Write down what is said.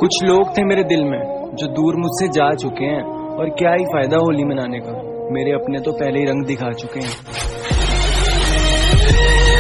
कुछ लोग थे मेरे दिल में जो दूर मुझसे जा चुके हैं, और क्या ही फायदा होली मनाने का, मेरे अपने तो पहले ही रंग दिखा चुके हैं।